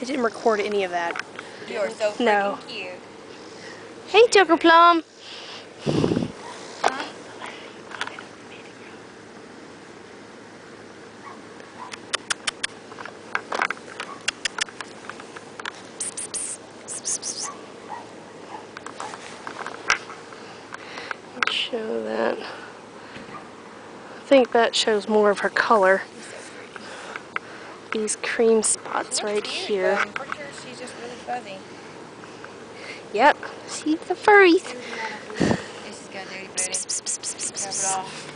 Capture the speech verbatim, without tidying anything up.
It didn't record any of that. You're so freaking No. cute. Hey, Joker Plum. Huh? Let's show that. I think that shows more of her color. These cream spots right Cute, here. but I'm pretty sure she's just really fuzzy. Yep, she's the furries. This is good, dirty booty. Rub it off.